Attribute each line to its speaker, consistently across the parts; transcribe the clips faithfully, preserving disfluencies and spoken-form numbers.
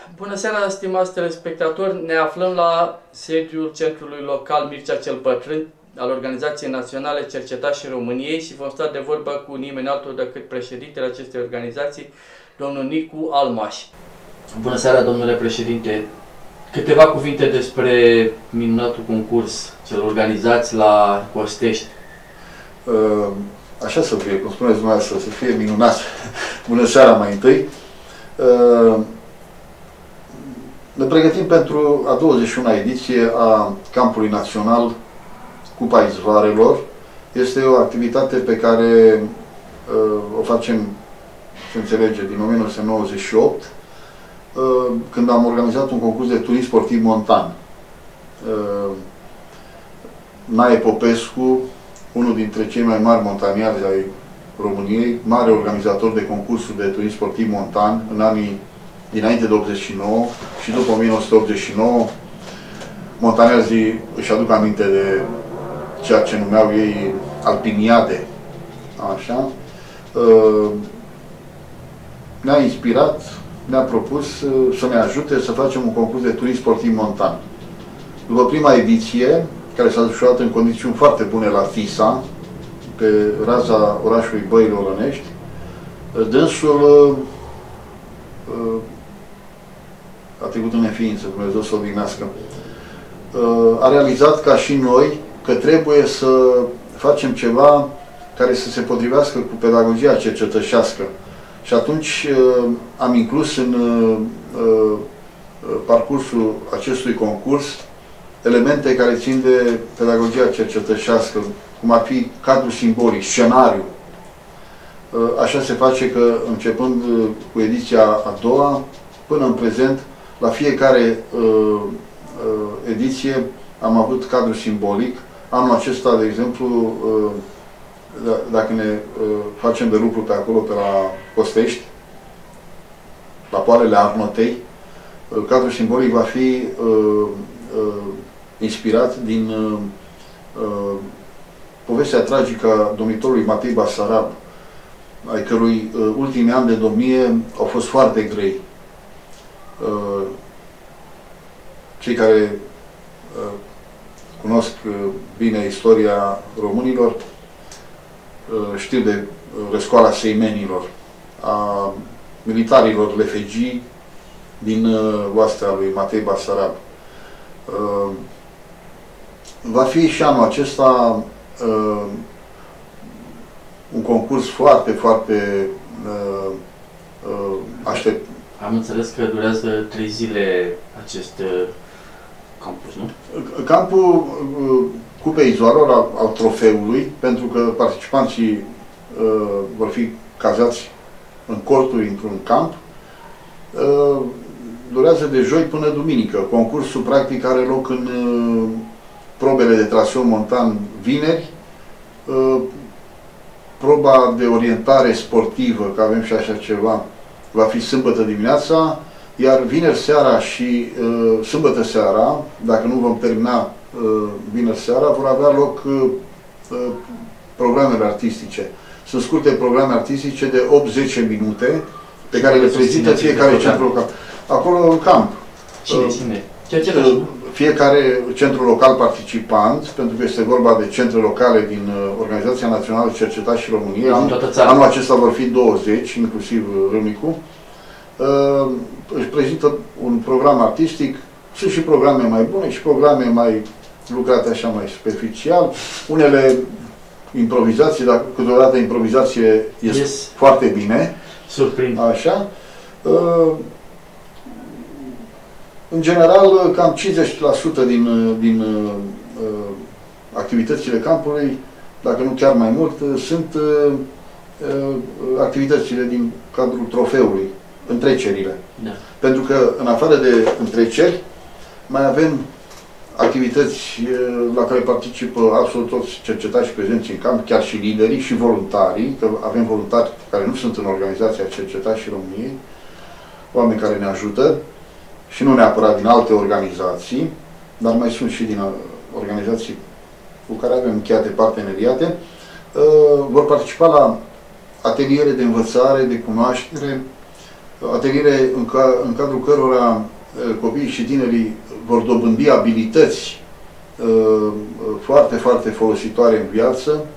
Speaker 1: Bună seara, stimați telespectatori! Ne aflăm la sediul Centrului Local Mircea cel Bătrân al Organizației Naționale Cercetașii României și vom sta de vorbă cu nimeni altul decât președintele acestei organizații, domnul Nicu Almaș. Bună seara, domnule președinte! Câteva cuvinte despre minunatul concurs cel organizați la Costești.
Speaker 2: Așa să fie, cum spuneți dumneavoastră, să fie minunat. Bună seara mai întâi! Ne pregătim pentru a douăzeci și una ediție a Campului Național Cupa Izvoarelor. Este o activitate pe care uh, o facem, se înțelege, din o mie nouă sute nouăzeci și opt, uh, când am organizat un concurs de turism sportiv montan. Uh, Nae Popescu, unul dintre cei mai mari montaniari ai României, mare organizator de concursuri de turism sportiv montan în anii dinainte de optzeci și nouă și după o mie nouă sute optzeci și nouă, montaniarzii își aduc aminte de ceea ce numeau ei alpiniade. Așa. Ne-a inspirat, ne-a propus să ne ajute să facem un concurs de turism sportiv montan. După prima ediție, care s-a desfășurat în condiții foarte bune la Tisa, pe raza orașului Băile Olănești, dânsul a trecut în neființă, Dumnezeu să o odihnească, a realizat ca și noi că trebuie să facem ceva care să se potrivească cu pedagogia cercetășească. Și atunci am inclus în parcursul acestui concurs elemente care țin de pedagogia cercetășească, cum ar fi cadru simbolic, scenariu. Așa se face că, începând cu ediția a doua, până în prezent, la fiecare uh, uh, ediție am avut cadru simbolic. Anul acesta, de exemplu, uh, dacă ne uh, facem de lucru pe acolo, pe la Costești, la poalele Arnotei, uh, cadrul simbolic va fi uh, uh, inspirat din uh, uh, povestea tragică a domnitorului Matei Basarab, ai cărui uh, ultimii ani de domnie au fost foarte grei. Uh, cei care uh, cunosc uh, bine istoria românilor uh, știu de uh, răscoala seimenilor, a militarilor lefegii din uh, oastea lui Matei Basarab. Uh, va fi și anul acesta uh, un concurs foarte, foarte uh, uh, aștept.
Speaker 1: Am înțeles că durează trei zile acest uh, campus, nu?
Speaker 2: Campul uh, Cupei Izvoarelor al, al trofeului, pentru că participanții uh, vor fi cazați în corturi într-un camp, uh, durează de joi până duminică. Concursul practic are loc în uh, probele de traseu montan vineri, uh, proba de orientare sportivă, că avem și așa ceva, va fi sâmbătă dimineața, iar vineri seara și uh, sâmbătă seara, dacă nu vom termina uh, vineri seara, vor avea loc uh, programele artistice. Sunt scurte programe artistice de opt zece minute, pe care le prezintă fiecare centru local. Acolo în camp.
Speaker 1: Cine, cine?
Speaker 2: Uh, fiecare centru local participant, pentru că este vorba de centre locale din uh, Organizația Națională Cercetașii României. An, anul acesta vor fi douăzeci, inclusiv uh, Râmnicu. Uh, își prezintă un program artistic. Sunt și programe mai bune și programe mai lucrate așa mai superficial. Unele improvizații, dar câteodată improvizație este yes. foarte bine.
Speaker 1: Surprind.
Speaker 2: Așa. Uh, În general, cam cincizeci la sută din, din uh, activitățile campului, dacă nu chiar mai mult, sunt uh, uh, activitățile din cadrul trofeului, întrecerile. Da. Pentru că, în afară de întreceri, mai avem activități uh, la care participă absolut toți cercetașii prezenți în camp, chiar și liderii și voluntarii, că avem voluntari care nu sunt în Organizația Cercetașii României, oameni care ne ajută, și nu neapărat din alte organizații, dar mai sunt și din organizații cu care avem încheiate parteneriate, vor participa la ateliere de învățare, de cunoaștere, ateliere în, ca, în cadrul cărora copiii și tinerii vor dobândi abilități foarte, foarte folositoare în viață.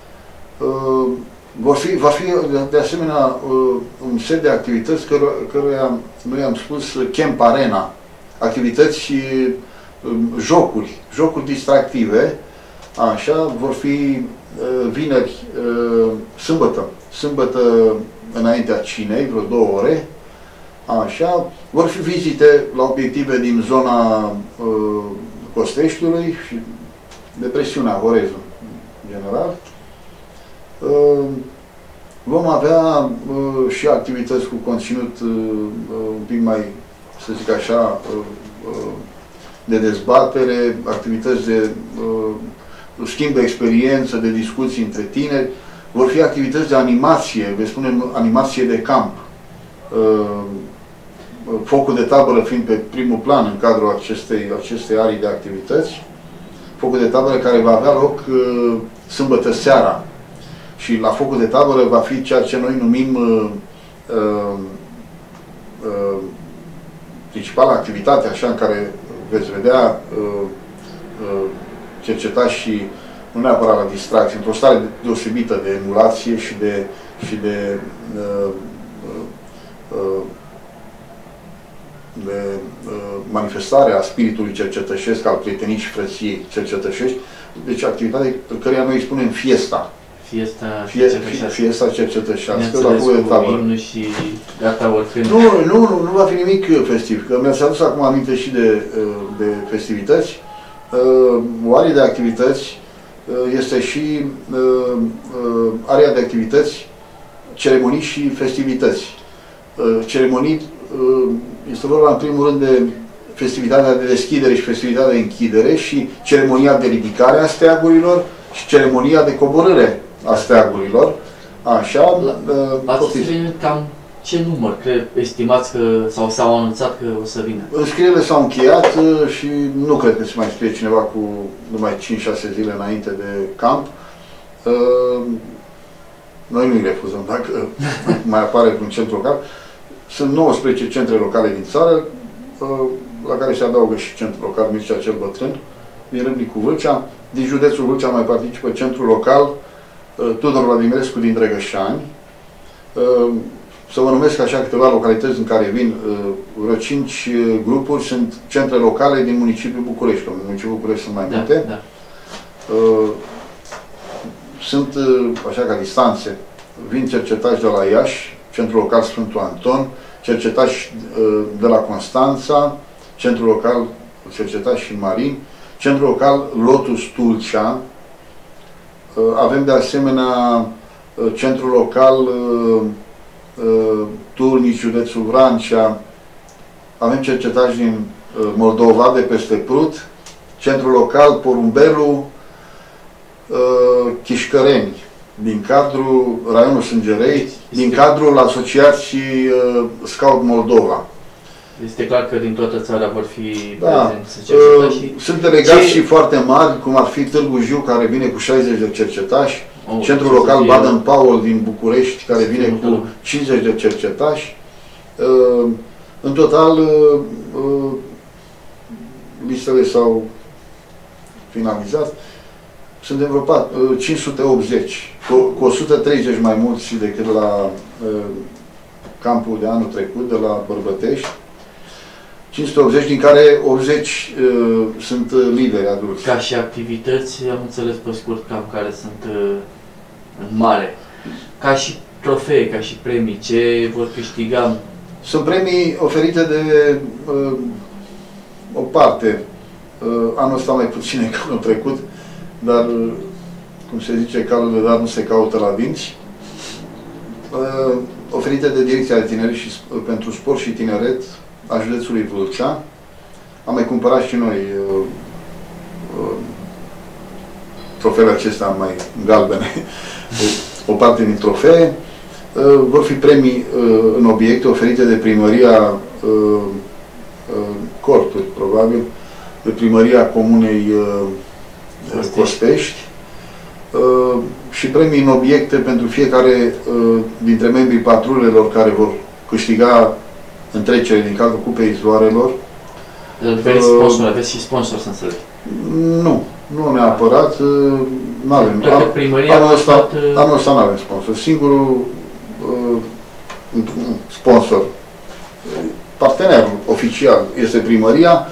Speaker 2: Vor fi, va fi de asemenea un set de activități căruia noi am spus Camp Arena, activități, jocuri, jocuri distractive, așa, vor fi vineri, sâmbătă, sâmbătă înaintea cinei, vreo două ore, așa, vor fi vizite la obiective din zona uh, Costeștiului și depresiunea Horezul, în general. Uh, vom avea uh, și activități cu conținut uh, un pic mai, să zic așa, uh, uh, de dezbatere, activități de uh, schimb de experiență, de discuții între tineri. Vor fi activități de animație, le spunem animație de camp. Uh, focul de tabără fiind pe primul plan în cadrul acestei, acestei arii de activități. Focul de tabără care va avea loc uh, sâmbătă seara. Și la focul de tabără va fi ceea ce noi numim uh, uh, uh, principala activitate, așa, în care veți vedea uh, uh, cercetașii nu neapărat la distracție, într-o stare deosebită de emulație și de, și de, uh, uh, de uh, manifestare a spiritului cercetășesc, al prietenii și frăției cercetășești. Deci activitatea căreia noi îi spunem fiesta.
Speaker 1: Fiesta
Speaker 2: cercetășească. Fiesta cercetășească, la
Speaker 1: focul
Speaker 2: de tabără.
Speaker 1: Și gata, oricând.
Speaker 2: Nu, nu, nu, nu va fi nimic festiv, că mi-ați adus acum aminte și de, de festivități. O arie de activități este și area de activități, ceremonii și festivități. Ceremonii este vorba în primul rând de festivitatea de deschidere și festivitatea de închidere și ceremonia de ridicare a steagurilor și ceremonia de coborâre a steagurilor. Așa.
Speaker 1: Ați venit cam ce număr, cred, estimați că, sau s-au anunțat că o să vină?
Speaker 2: Înscrierile s-au încheiat și nu cred că se mai scrie cineva cu numai cinci șase zile înainte de camp. Noi nu-i refuzăm dacă mai apare un centru local. Sunt nouăsprezece centre locale din țară, la care se adaugă și centrul local Mircea cel Bătrân, din Râmnicu Vâlcea. Din județul Vâlcea mai participă centrul local Tudor Vladimirescu din Drăgășani. Să vă numesc așa câteva localități în care vin vreo cinci grupuri, sunt centre locale din municipiul București, că în municipiul București sunt mai multe. Da, da. Sunt, așa ca distanțe, vin cercetași de la Iași, centrul local Sfântul Anton, cercetași de la Constanța, centrul local cercetași și Marin, centrul local Lotus Tulcea. Avem de asemenea centrul local Turnici, județul Vrancea. Avem cercetași din Moldova, de peste Prut, centrul local Porumbelu, Chișcăreni, din cadrul raionul Sângerei, din cadrul Asociației Scout Moldova.
Speaker 1: Este clar că din toată țara vor fi
Speaker 2: da.
Speaker 1: prezenți
Speaker 2: uh, și... Sunt delegați ce... și foarte mari, cum ar fi Târgu Jiu, care vine cu șaizeci de cercetași, oh, centrul local Baden-Powell din București, care vine cu cincizeci de cercetași. Uh, în total, uh, uh, listele s-au finalizat. Suntem vreo uh, cinci sute optzeci, cu, cu o sută treizeci mai mulți decât la uh, campul de anul trecut, de la Bărbătești. cinci sute optzeci, din care optzeci uh, sunt lideri adulți.
Speaker 1: Ca și activități, am înțeles pe scurt cam care sunt uh, în mare. Ca și trofee, ca și premii, ce vor câștiga?
Speaker 2: Sunt premii oferite de uh, o parte. Uh, anul ăsta mai puține ca anul trecut, dar, uh, cum se zice, calul de dar nu se caută la dinți. Uh, oferite de Direcția de Tineret și uh, pentru Sport și Tineret a județului Vâlcea. Am mai cumpărat și noi uh, uh, trofeele acestea mai galbene, o, o parte din trofee. Uh, vor fi premii uh, în obiecte oferite de primăria uh, uh, Corturi, probabil, de primăria Comunei uh, Costești, Costești uh, și premii în obiecte pentru fiecare uh, dintre membrii patrulelor care vor câștiga întrecere din cadrul Cupei Izvoarelor.
Speaker 1: Vezi sponsor, aveți și sponsor, să înțeleg.
Speaker 2: Nu, nu neapărat, nu avem. Anul ăsta, anul ăsta nu avem sponsor. Singurul uh, sponsor, partenerul oficial este primăria.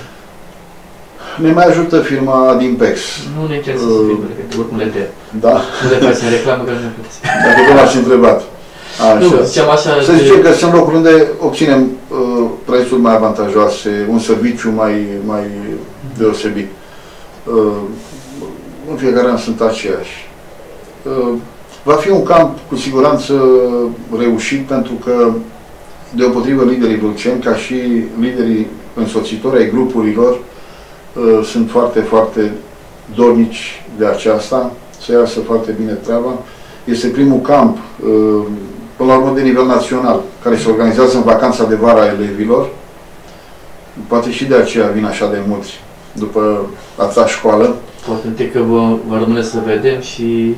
Speaker 2: Ne mai ajută firma Adimpex.
Speaker 1: Nu ne interesează uh, firmele, că oricum le dea.
Speaker 2: Da.
Speaker 1: Nu le facem reclamă, că nu ne plătesc.
Speaker 2: Dacă nu m-ați întrebat. Așa.
Speaker 1: Nu, ziceam așa
Speaker 2: să zicem de... că sunt locuri unde obținem uh, prețuri mai avantajoase, un serviciu mai, mai deosebit. Uh, în fiecare an sunt aceiași. Uh, va fi un camp cu siguranță reușit, pentru că deopotrivă liderii dulceni, ca și liderii însoțitori ai grupurilor, uh, sunt foarte, foarte dornici de aceasta, să iasă foarte bine treaba. Este primul camp, uh, până la urmă de nivel național, care se organizează în vacanța de vară a elevilor. Poate și de aceea vin așa de mulți după atâta școală.
Speaker 1: Poate că vă, vă rămâne să vedem și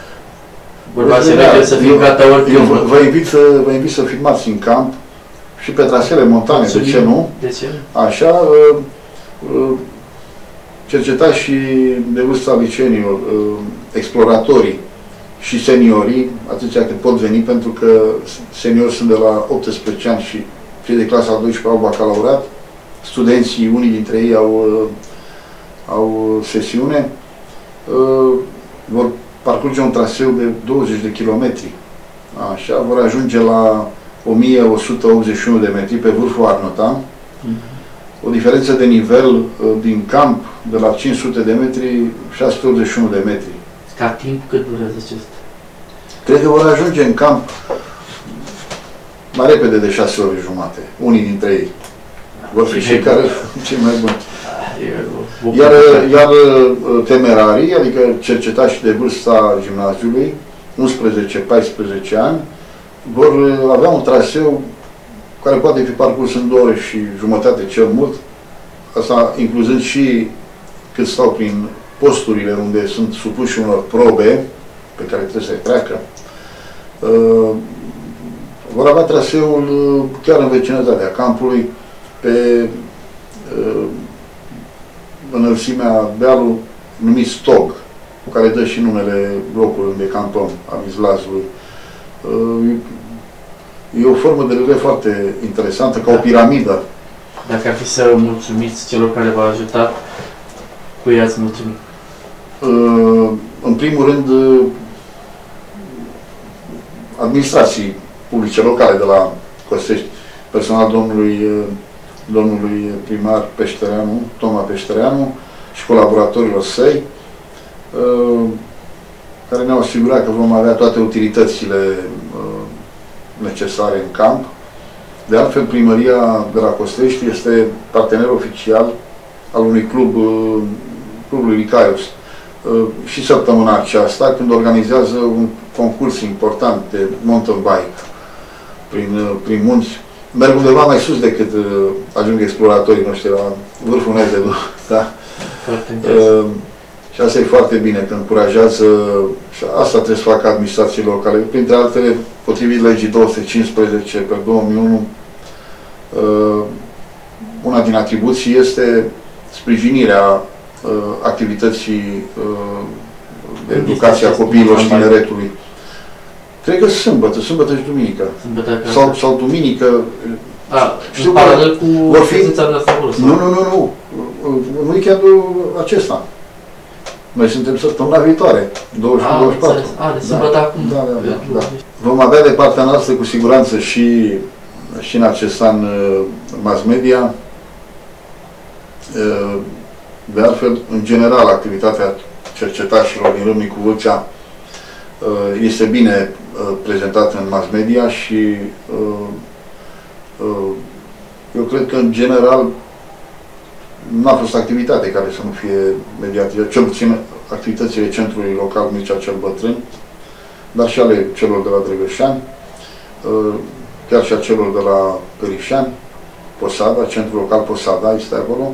Speaker 1: vorba să vedem să fim gata oricând.
Speaker 2: Eu vă, vă, invit să, vă invit să filmați în camp și pe trasele montane, de ce nu?
Speaker 1: De ce?
Speaker 2: Așa, uh, uh, cercetașii de vârsta licenilor, uh, exploratorii și seniorii, atâția cât pot veni, pentru că seniorii sunt de la optsprezece ani și cei de clasa a douăsprezecea au bacalaureat, studenții, unii dintre ei au, au sesiune, vor parcurge un traseu de douăzeci de kilometri. Așa, vor ajunge la o mie o sută optzeci și unu de metri pe vârful Arnotan. O diferență de nivel din camp de la cinci sute de metri, șase sute optzeci și unu de metri.
Speaker 1: Ca timp cât durează acesta?
Speaker 2: Cred că vor ajunge în camp mai repede de șase ore jumate. Unii dintre ei. Vor fi cei care cei mai buni. Iar, iar temerarii, adică cercetașii de vârsta gimnaziului, unsprezece paisprezece ani, vor avea un traseu care poate fi parcurs în două ore și jumătate cel mult, asta incluzând și cât stau prin posturile unde sunt supuși unor probe pe care trebuie să le treacă. Uh, vor avea traseul chiar în vecinătatea campului, pe uh, înălțimea dealului numit Stog, care dă și numele locului unde campăm, a Izlazului. Uh, e o formă de relief foarte interesantă, ca o piramidă.
Speaker 1: Dacă ar fi să mulțumiți celor care v-au ajutat, cui ați mulțumit?
Speaker 2: Uh, în primul rând, administrații publice locale de la Costești, personal domnului, domnului primar Peștereanu, Toma Peștereanu și colaboratorilor săi, care ne-au asigurat că vom avea toate utilitățile necesare în camp. De altfel, primăria de la Costești este partener oficial al unui club, clubului Licaius. Și săptămâna aceasta, când organizează un concurs important de mountain bike prin, prin munți, merg undeva mai sus decât ajung exploratorii noștri la vârful Nezedu. Da? Uh, și asta e foarte bine, că încurajează, și asta trebuie să facă administrațiile locale. Printre altele, potrivit legii două sute cincisprezece pe două mii unu, uh, una din atribuții este sprijinirea activității de educație a copiilor și tineretului. Cred că sâmbătă, sâmbătă și duminică.
Speaker 1: Sâmbătă,
Speaker 2: sau, sau duminică.
Speaker 1: A,
Speaker 2: știu
Speaker 1: paralel cu
Speaker 2: vor fi...
Speaker 1: noastră acolo,
Speaker 2: nu, nu, nu, nu. În weekendul acesta. Noi suntem săptămâna viitoare, douăzeci și unu douăzeci și patru.
Speaker 1: A, de sâmbătă acum.
Speaker 2: Da, da, da, da. Vom avea de partea noastră cu siguranță și, și în acest an mass media. De altfel, în general, activitatea cercetașilor din Râmnicu Vâlcea este bine prezentată în mass media și eu cred că, în general, n-a fost activitate care să nu fie mediatizată, cel puțin activitățile Centrului Local Mircea cel Bătrân, dar și ale celor de la Drăgășani, chiar și a celor de la Perișani, Posada, Centrul Local Posada este acolo.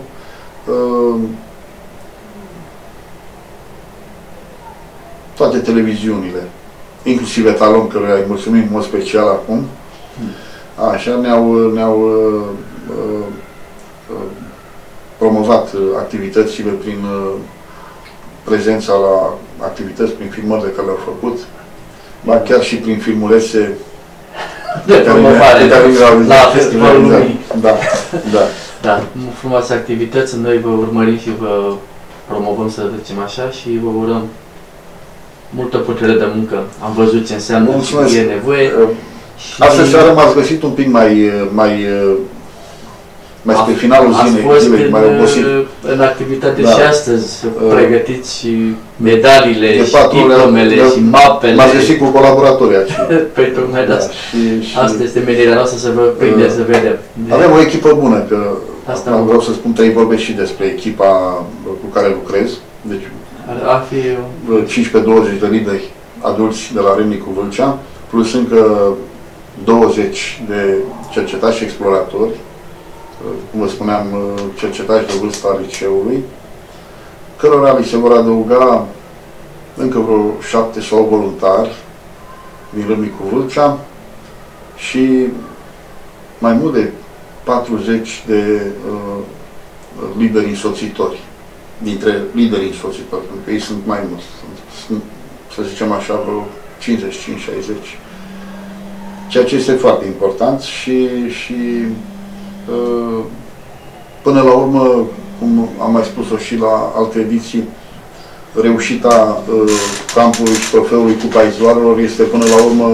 Speaker 2: Toate televiziunile, inclusiv Etalon, căruia îi mulțumim în mod special acum, Așa, ne-au ne-au uh, uh, promovat activitățile prin uh, prezența la activități, prin filmările care le-au făcut, ba chiar și prin filmulețe
Speaker 3: de promovare la Festivalul
Speaker 2: da,
Speaker 3: Lumii.
Speaker 2: da, da.
Speaker 3: Da, frumoase activități, noi vă urmărim și vă promovăm, să zicem așa, și vă urăm multă putere de muncă. Am văzut ce înseamnă
Speaker 2: Mulțumesc.
Speaker 3: și e nevoie.
Speaker 2: Și... Astăzi seara m-ați găsit un pic mai, mai, mai spre finalul zilei, zilei mai obosit.
Speaker 3: În activitate
Speaker 2: da.
Speaker 3: Și astăzi, uh, pregătiți și medaliile, și
Speaker 2: patrulea,
Speaker 3: diplomele,
Speaker 2: de,
Speaker 3: și mapele.
Speaker 2: M-ați găsit cu colaboratorii aici.
Speaker 3: Păi tocmai de asta.
Speaker 2: Și, și,
Speaker 3: asta este menirea noastră, să vă prinde, uh, să vedem.
Speaker 2: Avem o echipă bună, că
Speaker 3: asta
Speaker 2: am vreau să spun trei vorbe și despre echipa cu care lucrez. Deci,
Speaker 3: ar fi
Speaker 2: cincisprezece douăzeci de lideri adulți de la Râmnicu Vâlcea, plus încă douăzeci de cercetași și exploratori, cum vă spuneam, cercetași de vârstă a liceului, cărora li se vor adăuga încă vreo șapte sau voluntari din Râmnicu Vâlcea și mai mult de patruzeci de uh, lideri însoțitori, dintre liderii însoțitori, pentru că ei sunt mai mulți, sunt, sunt, să zicem așa, vreo cincizeci și cinci șaizeci. Ceea ce este foarte important și, și uh, până la urmă, cum am mai spus-o și la alte ediții, reușita uh, campului și trofeului Cupa Izvoarelor este până la urmă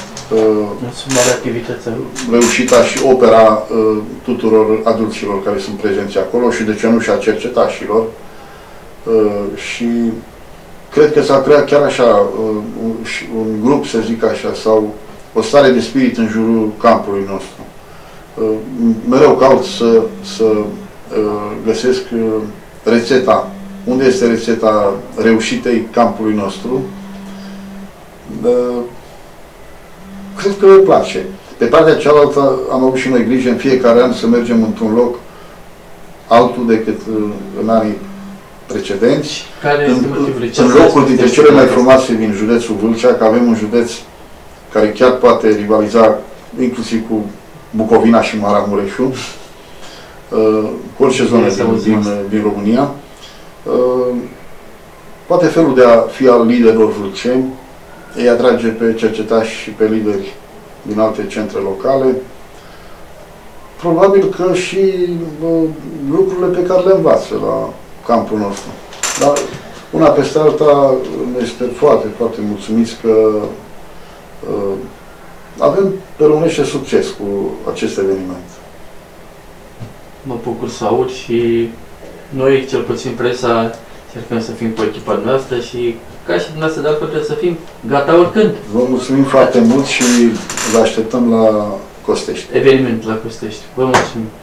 Speaker 3: uh,
Speaker 2: reușita și opera uh, tuturor adulților care sunt prezenți acolo și de ce nu și a cercetașilor. Uh, și cred că s-a creat chiar așa uh, un, un grup, să zic așa, sau o stare de spirit în jurul campului nostru. Uh, mereu caut să, să uh, găsesc uh, rețeta. Unde este rețeta reușitei campului nostru? Uh, cred că îmi place. Pe partea cealaltă am avut și noi grijă în fiecare an să mergem într-un loc altul decât uh, în anii precedenți.
Speaker 3: Care
Speaker 2: în, în locul dintre cele mai frumoase din județul Vâlcea, că avem un județ care chiar poate rivaliza inclusiv cu Bucovina și Maramureșul, uh, cu orice zonă din, din, din România. Uh, poate felul de a fi al liderilor vâlceni îi atrage pe cercetași și pe lideri din alte centre locale. Probabil că și uh, lucrurile pe care le învață la campul nostru. Dar una peste alta este foarte, foarte mulțumiți că uh, avem pe românește succes cu acest eveniment.
Speaker 3: Mă bucur să aud și noi, cel puțin presa, încercăm să fim cu echipa noastră și ca și dumneavoastră de altfel trebuie să fim gata oricând.
Speaker 2: Vă mulțumim foarte mult și vă așteptăm la Costești.
Speaker 3: Eveniment la Costești. Vă mulțumim.